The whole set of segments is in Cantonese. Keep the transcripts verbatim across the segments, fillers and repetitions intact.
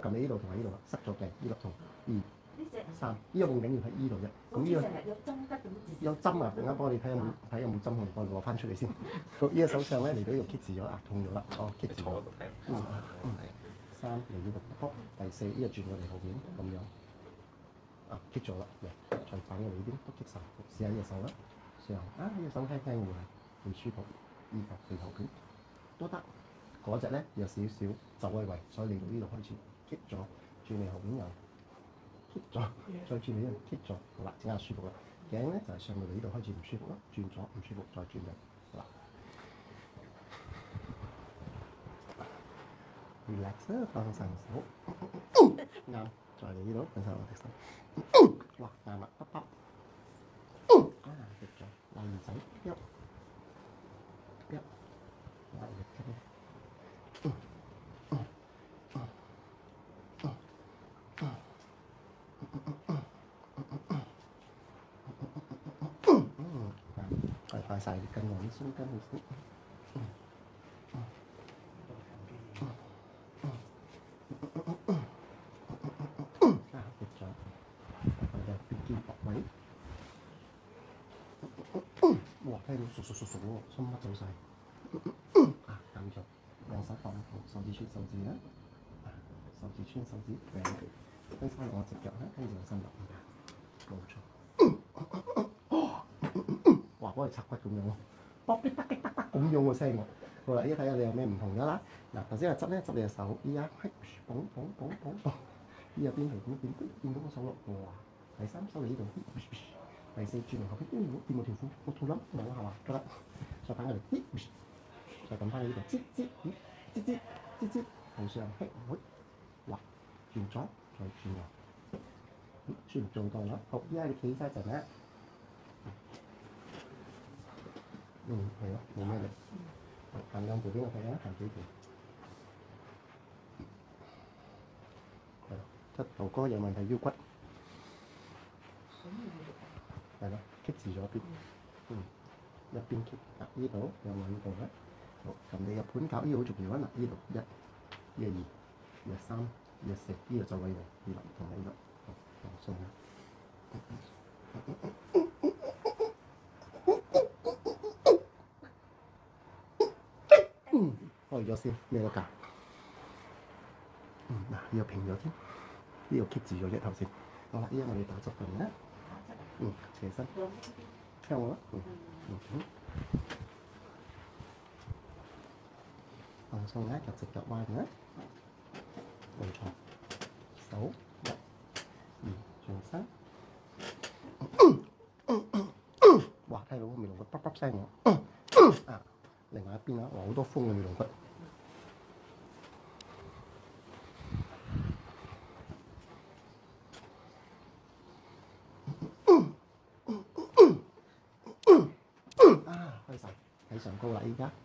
撳喺呢度同埋呢度啦，塞咗嘅呢粒痛。二三，呢個夢境要喺呢度啫。咁呢個有針啊！陣間幫你睇有冇睇有冇針，我幫你攞翻出嚟先。個呢個手上咧嚟到呢度棘住咗啊，痛咗啦。哦，棘住咗。嗯嗯。三嚟呢度，第四呢個轉過嚟後邊咁樣。啊，棘咗啦，嚟再反過嚟呢邊都棘晒。試下呢隻手啦，上啊呢隻手輕輕會係會舒服，依個鼻頭卷都得。嗰隻咧有少少就位位，所以嚟到呢度開始棘咗，轉嚟後邊又棘咗，再轉嚟呢度棘咗，好啦，整下舒服啦。頸咧就係、是、上到嚟呢度開始唔舒服啦，轉咗唔舒服，再轉嘅，好啦。relax 啦，放上手，啱，再嚟呢度放上我隻手，哇，啱啦，卜卜，啊，跌咗，拉耳仔，喐，喐，拉力嘅。快晒啲筋我啲鬆筋佢先。啊，跌咗，我哋邊肩膊位。哇，聽到熟熟熟熟喎，心乜走晒。啊，撳咗，右手放手指穿手指啦，手指穿手指，兩條，跟翻落我隻腳啦，跟住我伸落去，冇錯。哇！嗰個拆骨咁樣喎，卜逼得得得得咁樣個聲喎。好啦，依家睇下你有咩唔同㗎啦。嗱，頭先係執咧執你隻手，依家係綁綁綁綁綁，依入邊係點點掂到個手落哇！第三手嚟呢度，第四轉嚟後邊，掂到掂到條褲，個肚腩冇係嘛？得啦，再反過嚟，再撳翻去呢度，擠擠擠擠擠擠，向上輕會，哇！轉咗再轉落，轉唔做到啦。好，依家你企晒陣啦。嗯，係咯，冇咩力。行兩步俾我睇下，行幾步。係咯，膝頭哥有問題，腰骨。係咯，棘住咗邊。嗯，一邊棘，啊呢度有兩步啦。好，咁你個盤腳呢個好重要啊！嗱，呢度一、呢個二、呢個三、呢個四，呢個就位喎，呢度同埋呢度，好，放鬆啦。嗯，開咗先，咩都夾。嗯，嗱，呢個平咗先，呢個棘住咗啫頭先。好啦，依家我哋打側瞓啦。嗯，斜身，聽我啦。嗯嗯嗯。放鬆啦，腳直腳彎啦。冇錯。手一、二，轉身。哇！聽到個面龍骨卜卜聲喎。啊！另外一邊啦，哇！好多風嘅面龍骨。啊！開晒，睇上高啦依家。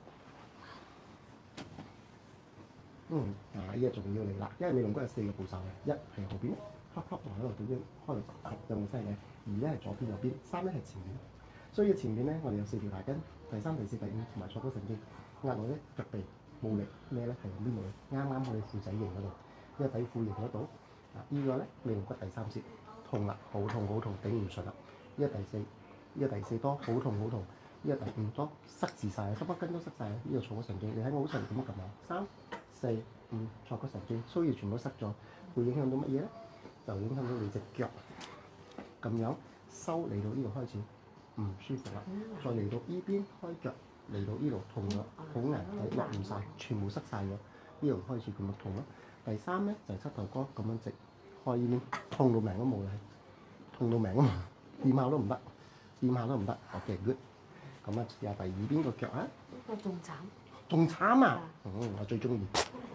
嗯，啊！依家仲要嚟啦，因為面龍骨有四個步驟嘅，一係後邊，恰恰埋喺度點樣開嚟有冇聲嘅；二咧係左邊右邊；三咧係前面。所以前面咧，我哋有四條大筋，第三、第四、第五同埋坐骨神經。壓落咧腳臂冇力咩咧？係用邊度咧？啱啱我哋褲仔型嗰度，因為底褲型嗰度。啊，依個咧面龍骨第三節痛啦，好痛好痛，頂唔順啦。依個第四，依個第四多，好痛好痛。依個第五多，塞住晒，膝骨筋都塞晒。依個坐骨神經，你睇我好細力咁撳啊，三、四、五坐骨神經，所以全部塞咗，會影響到乜嘢咧？就影響到你隻腳咁樣收嚟到呢度開始唔舒服啦，再嚟到依邊開腳嚟到呢度痛咗，好硬係落唔晒，全部塞晒咗，呢度開始咁樣痛咯。第三咧就係、是、膝頭哥咁樣直開依邊，痛到命都冇啦，痛到命啊嘛，掂下都唔得，掂下都唔得。OK good，咁啊試下第二邊個腳啊，呢個仲慘， 仲慘啊！嗯，我最中意。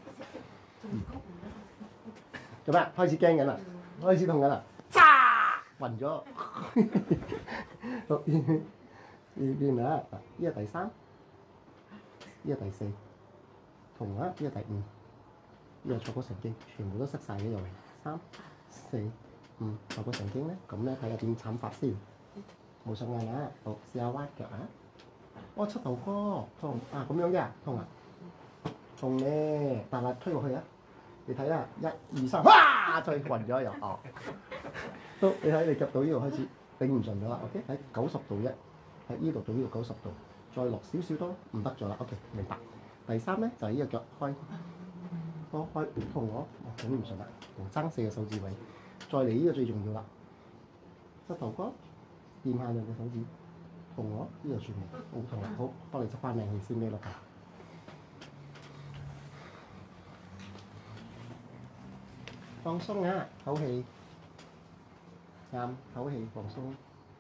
做咩？開始驚緊啦，開始痛緊啦，炸暈咗。好，呢邊啊，呢個第三，呢個第四，同啊，呢個第五，呢個坐骨神經全部都塞晒嘅又係三、四、五坐骨神經咧，咁咧睇下點慘法先。冇上眼啊，好試下彎腳啊。哦，膝頭哥痛啊，咁樣嘅痛啊，痛咧，但係推落去啊。 你睇啦，一二三，哇！再暈咗又哦。都你睇你夾到呢度開始頂唔順咗啦。OK， 喺九十度一，喺呢度到呢度九十度，再落少少多，唔得咗啦。OK， 明白。第三咧就係、是、呢個腳開，多開同我，我頂唔順啦，同爭四個手指位。再嚟呢個最重要啦，膝頭哥掂下兩隻手指，同我呢度全部好痛啊！好，幫你執翻靚氣先咩落㗎？放鬆啊，唞氣，啱，唞氣放鬆。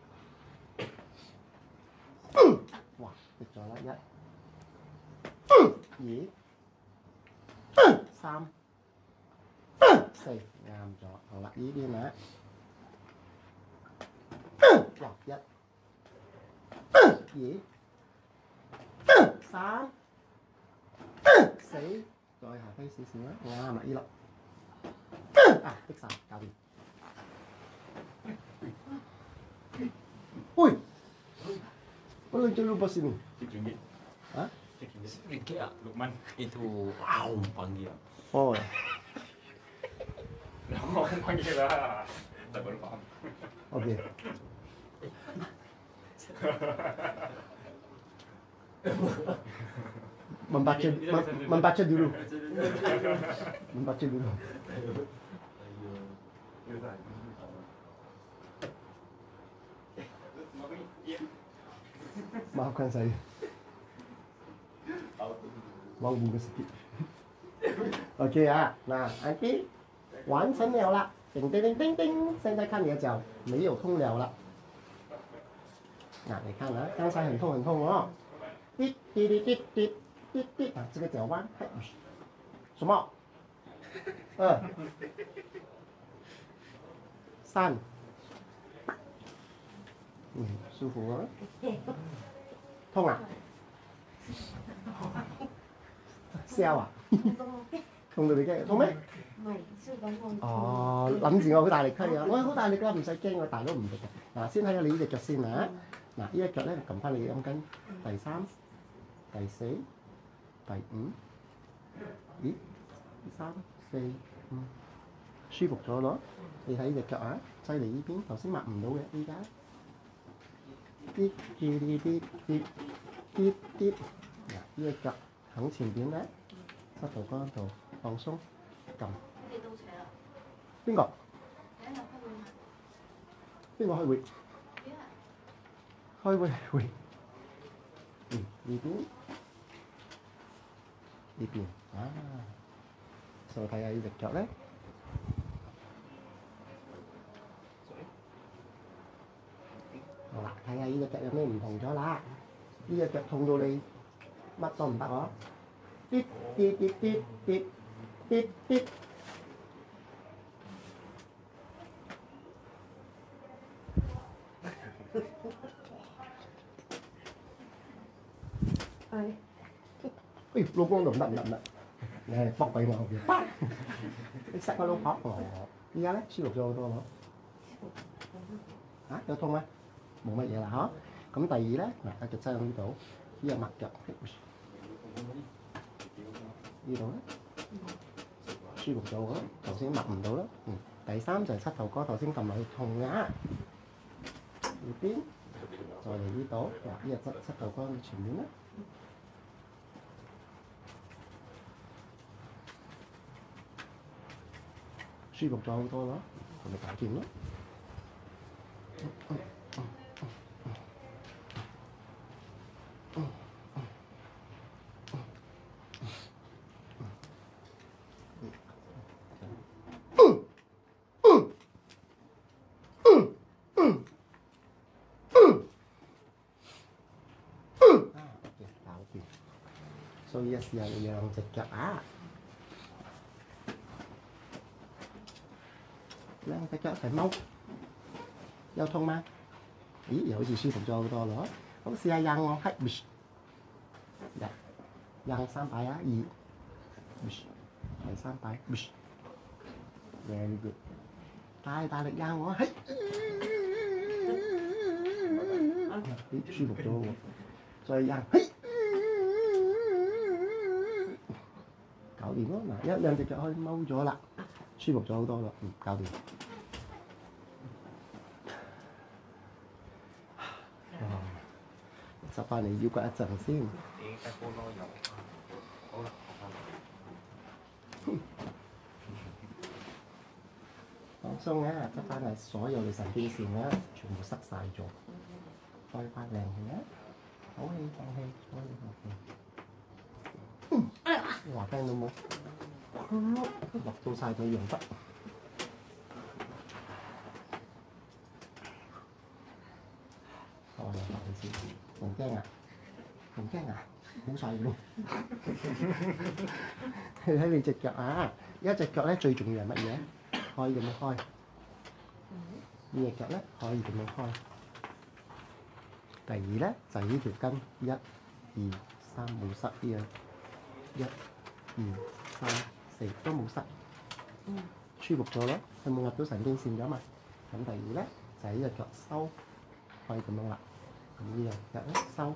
哇，跌咗啦，一、二、三、四，啱咗。好啦，呢邊啊，哇，一、二、三、四，再下低少少啦，啱啦，呢粒。啊，的晒，搞掂。喂，我兩隻lupa sini. Hah? Kayak Lukman itu wow panggil. Oh. Oh panggil lah. Tak baru faham. Okey. Membaca membaca dulu. Membaca dulu. Maafkan saya. Mau bunga sedikit. OK 啊，那 Auntie 完成了啦，叮叮叮叮叮，现在看你的脚没有痛了啦。那你看啊，刚才很痛很痛哦，滴滴滴滴滴滴滴啊，这个脚弯，什么？二、三，嗯，舒服啊。痛啊？笑啊？痛到你驚？痛咩？ 唔係，超緊痛。 哦，諗住我好大力推啊！我好大力㗎，唔使驚，我大佬唔力嘅。嗱，先睇下你呢隻腳先啊！嗱，呢隻腳咧撳翻你嘅陰根，第三、第四、第五，咦？三、四、五，舒服咗咯。你睇呢隻腳啊，擠嚟呢邊，頭先抹唔到嘅，依家啲啲啲啲啲啲啲，嗱，呢隻腳喺前邊咧，膝頭哥度放鬆，撳。 你到扯啦？ 邊個？ 你喺度開會嗎？ 邊個開會？ 邊啊？ 開會會。嗯，呢邊呢邊啊，再睇下呢隻腳咧。好啦，睇下呢隻腳有咩唔同咗啦？呢隻腳痛到你乜都唔得喎！啲啲啲啲啲啲啲。 係。 誒，老公就唔得唔得唔得，你係搏俾我後邊，啪！你塞我老婆我，而家咧舒服咗好多咯。嚇，有痛咩？冇乜嘢啦嚇。咁第二咧，嗱，一腳擠喺呢度，呢個抹腳，呢度咧舒服咗喎，頭先抹唔到啦。嗯，第三就係膝頭哥，頭先撳落去痛啊。呢邊，再嚟呢度，嗱，呢個膝膝頭哥前面咧。舒服咗好多咯，咁咪搞掂咯。所以一試下你兩隻腳啊！兩隻腳一齊踎，有痛嗎？咦，又好似舒服咗好多咯！咁試下讓我係，一，讓三擺啊，二，係三擺，very good，大大力讓我係，咦，舒服咗喎，再讓，係，搞掂掂咯。嗱，一兩隻腳可以踎咗啦，舒服咗好多咯。嗯，搞掂。哇！執翻你腰骨一陣先。 你睇波咯又好啦， 放鬆啊！執翻你所有嘅神經線咧，全部塞晒咗，開翻靚氣啊！好氣放氣，好氣放氣。哇！聽到冇？落到晒佢用得。我嚟落去先，唔驚啊！唔驚啊！好細喎！你睇你隻腳啊！一隻腳咧最重要係乜嘢？可以咁樣開。呢隻腳咧可以咁樣開。第二咧就係呢條筋，一、二、三冇塞啲啊！一、二、三、四都冇塞，舒服咗咯，佢冇壓到神經線㗎嘛。咁第二咧就係呢隻腳收，可以咁樣啦。咁呢隻腳咧收，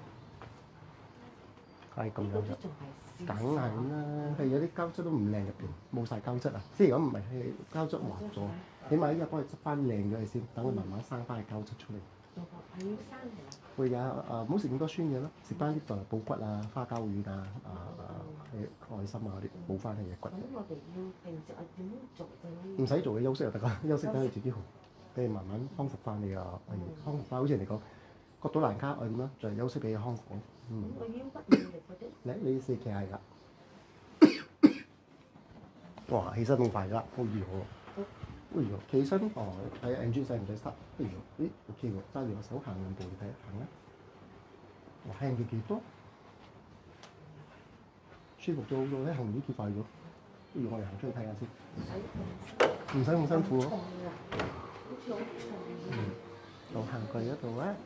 可以咁樣嘅。梗係啦，佢有啲膠質都唔靚入邊，冇晒膠質啊！即係如果唔係佢膠質滑咗，起碼依家幫佢執翻靚咗佢先，等佢慢慢生翻個膠質出嚟。 係要生係嘛？ 會㗎，誒唔好食咁多酸嘢咯，食翻啲誒補骨啊、花膠丸啊、啊啊誒愛心啊嗰啲補翻佢嘅骨。 咁我哋要平時我點做就？ 唔使做嘅，休息就得啦，休息等佢自己好，俾佢慢慢康復翻你啊，例如康復翻，好似人哋講割到蘭卡，我點啊？就係休息俾佢康復。嗯。 個腰骨冇力嗰啲。 你你四期係啦。哇！起身咁快㗎，好易喎。哎呦，企身哦，睇 Angie 使唔使塞？哎呦，咦 OK 喎，揸住個手行兩步，你睇下行啦。哇，輕咗幾多？舒服咗好多咧，行唔知幾快咗。不如我哋行出去睇下先。唔使咁辛苦喎。嗯，我行過嗰度啊。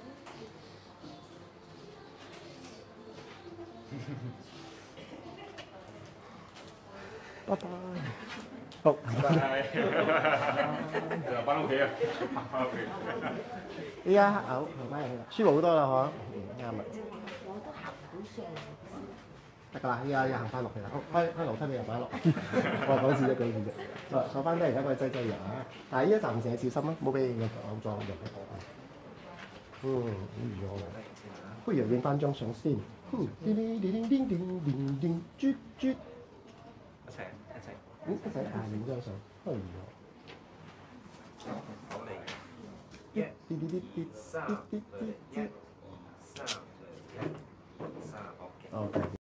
拜拜。好， 拜拜。又翻屋企啊！翻屋企。 依家好，行翻入去啦，舒服好多啦，嗬。嗯，啱啦。 我都行唔到上。 得㗎啦，依家要行翻落去啦。好，開開樓梯俾人擺落。我講笑啫，講笑啫。坐坐翻低，而家佢擠擠人啊。但係依家暫時係小心啦，冇俾個偶像入嚟。嗯，好預咗啦。不如影翻張相先。嗯，叮叮叮叮叮叮叮，啜啜。 一齊一齊。 嗯，一齊啊，影張相。哎呀。 好嚟。 啲啲啲啲啲啲啲。